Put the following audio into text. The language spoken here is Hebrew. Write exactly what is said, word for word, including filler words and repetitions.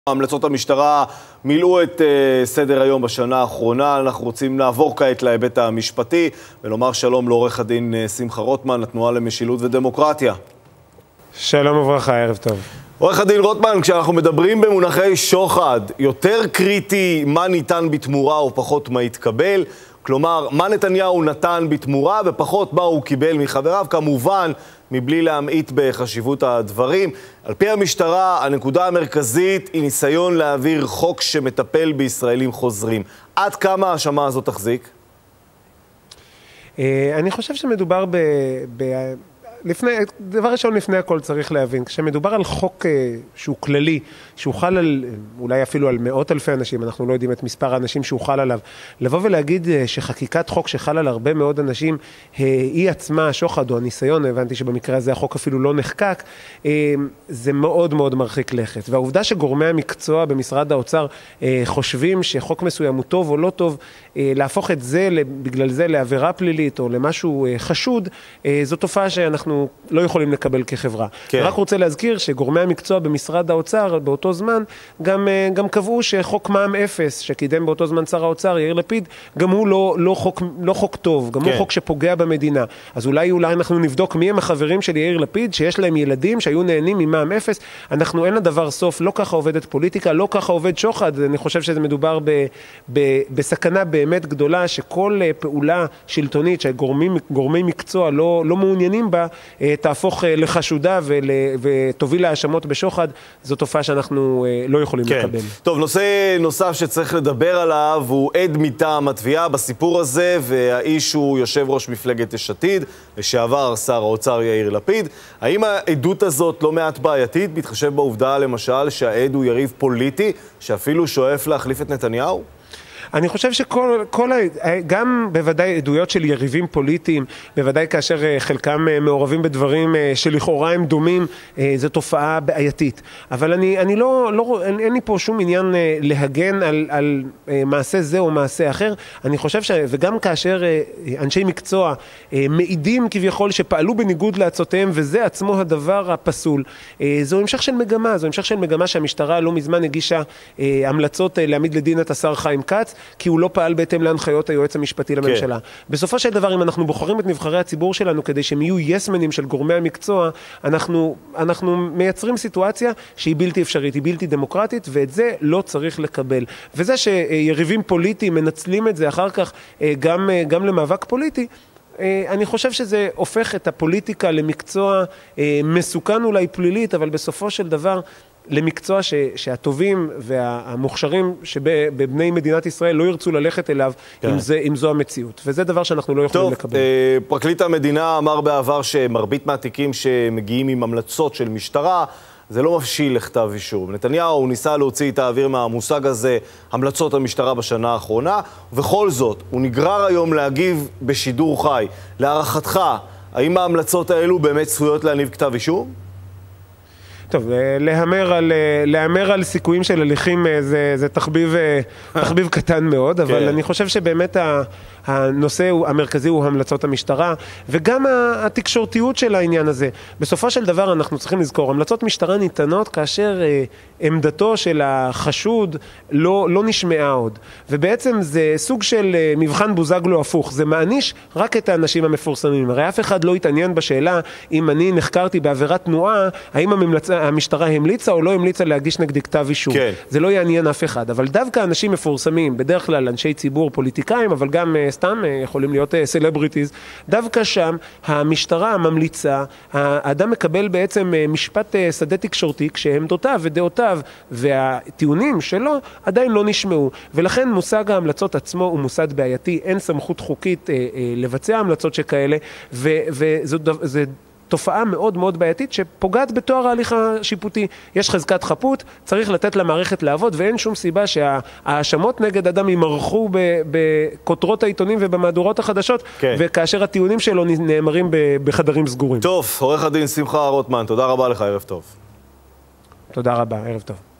המלצות המשטרה מילאו את uh, סדר היום בשנה האחרונה. אנחנו רוצים לעבור כעת להיבט המשפטי ולומר שלום לעורך הדין uh, שמחה רוטמן, התנועה למשילות ודמוקרטיה. שלום וברכה, ערב טוב. עורך הדין רוטמן, כשאנחנו מדברים במונחי שוחד, יותר קריטי מה ניתן בתמורה או פחות מה יתקבל? כלומר, מה נתניהו נתן בתמורה ופחות מה הוא קיבל מחבריו, כמובן מבלי להמעיט בחשיבות הדברים. על פי המשטרה, הנקודה המרכזית היא ניסיון להעביר חוק שמטפל בישראלים חוזרים. עד כמה ההאשמה הזאת תחזיק? אני חושב שמדובר ב... ב... לפני, דבר ראשון לפני הכל צריך להבין, כשמדובר על חוק שהוא כללי, שהוא חל על, אולי אפילו על מאות אלפי אנשים, אנחנו לא יודעים את מספר האנשים שהוא חל עליו, לבוא ולהגיד שחקיקת חוק שחל על הרבה מאוד אנשים, היא עצמה, שוחד או הניסיון, הבנתי שבמקרה הזה החוק אפילו לא נחקק, זה מאוד מאוד מרחיק לכת. והעובדה שגורמי המקצוע במשרד האוצר חושבים שחוק מסוים הוא טוב או לא טוב, להפוך את זה, בגלל זה, לעבירה פלילית או למשהו חשוד, זו תופעה שאנחנו לא יכולים לקבל כחברה. כן. רק רוצה להזכיר שגורמי המקצוע במשרד האוצר באותו זמן גם, גם קבעו שחוק מע"מ אפס שקידם באותו זמן שר האוצר יאיר לפיד, גם הוא לא, לא, חוק, לא חוק טוב, גם כן. הוא חוק שפוגע במדינה. אז אולי, אולי אנחנו נבדוק מי הם החברים של יאיר לפיד שיש להם ילדים שהיו נהנים ממע"מ אפס. אנחנו אין לדבר סוף, לא ככה עובדת פוליטיקה, לא ככה עובד שוחד. אני חושב שזה מדובר ב, ב, בסכנה באמת גדולה שכל פעולה שלטונית שגורמים, גורמי מקצוע לא, לא מעוניינים בה, תהפוך לחשודה ותוביל להאשמות בשוחד. זו תופעה שאנחנו לא יכולים כן. לקבל. טוב, נושא נוסף שצריך לדבר עליו הוא עד מטעם התביעה בסיפור הזה, והאיש הוא יושב ראש מפלגת יש עתיד, לשעבר שר האוצר יאיר לפיד. האם העדות הזאת לא מעט בעייתית, בהתחשב בעובדה למשל שהעד הוא יריב פוליטי, שאפילו שואף להחליף את נתניהו? אני חושב שכל, כל, גם בוודאי עדויות של יריבים פוליטיים, בוודאי כאשר חלקם מעורבים בדברים שלכאורה הם דומים, זו תופעה בעייתית. אבל אני, אני לא, לא, אין, אין לי פה שום עניין להגן על, על מעשה זה או מעשה אחר. אני חושב ש, וגם כאשר אנשי מקצוע מעידים כביכול שפעלו בניגוד לעצותיהם, וזה עצמו הדבר הפסול, זו המשך של מגמה, זו המשך של מגמה שהמשטרה לא מזמן הגישה המלצות להעמיד לדין את השר חיים כץ, כי הוא לא פעל בהתאם להנחיות היועץ המשפטי לממשלה. כן. בסופו של דבר, אם אנחנו בוחרים את נבחרי הציבור שלנו כדי שהם יהיו יסמנים של גורמי המקצוע, אנחנו, אנחנו מייצרים סיטואציה שהיא בלתי אפשרית, היא בלתי דמוקרטית, ואת זה לא צריך לקבל. וזה שיריבים פוליטיים מנצלים את זה אחר כך גם, גם למאבק פוליטי, אני חושב שזה הופך את הפוליטיקה למקצוע מסוכן אולי פלילית, אבל בסופו של דבר למקצוע ש, שהטובים והמוכשרים שבבני מדינת ישראל לא ירצו ללכת אליו, כן. אם, זה, אם זו המציאות. וזה דבר שאנחנו לא יכולים טוב, לקבל. טוב, פרקליט המדינה אמר בעבר שמרבית מהתיקים שמגיעים עם המלצות של משטרה, זה לא מבשיל לכתב אישום. נתניהו ניסה להוציא את האוויר מהמושג הזה, המלצות המשטרה בשנה האחרונה, ובכל זאת, הוא נגרר היום להגיב בשידור חי. להערכתך, האם ההמלצות האלו באמת צפויות להניב כתב אישום? טוב, להמר על, להמר על סיכויים של הליכים זה, זה תחביב, תחביב קטן מאוד, אבל כן. אני חושב שבאמת הנושא המרכזי הוא המלצות המשטרה, וגם התקשורתיות של העניין הזה. בסופו של דבר אנחנו צריכים לזכור, המלצות משטרה ניתנות כאשר עמדתו של החשוד לא, לא נשמעה עוד. ובעצם זה סוג של מבחן בוזגלו הפוך, זה מעניש רק את האנשים המפורסמים. הרי אף אחד לא יתעניין בשאלה אם אני נחקרתי בעבירת תנועה, האם המלצה המשטרה המליצה או לא המליצה להגיש נגדי כתב אישום. כן. זה לא יעניין אף אחד. אבל דווקא אנשים מפורסמים, בדרך כלל אנשי ציבור, פוליטיקאים, אבל גם uh, סתם uh, יכולים להיות סלבריטיז, uh, דווקא שם המשטרה ממליצה, האדם מקבל בעצם uh, משפט uh, שדה תקשורתי, כשעמדותיו ודעותיו והטיעונים שלו עדיין לא נשמעו. ולכן מושג ההמלצות עצמו הוא מוסד בעייתי, אין סמכות חוקית uh, uh, לבצע המלצות שכאלה, וזו זה תופעה מאוד מאוד בעייתית שפוגעת בתואר ההליך השיפוטי. יש חזקת חפות, צריך לתת למערכת לעבוד, ואין שום סיבה שההאשמות נגד אדם ימרחו בכותרות העיתונים ובמהדורות החדשות, כן. וכאשר הטיעונים שלו נאמרים בחדרים סגורים. טוב, עורך הדין שמחה רוטמן, תודה רבה לך, ערב טוב. תודה רבה, ערב טוב.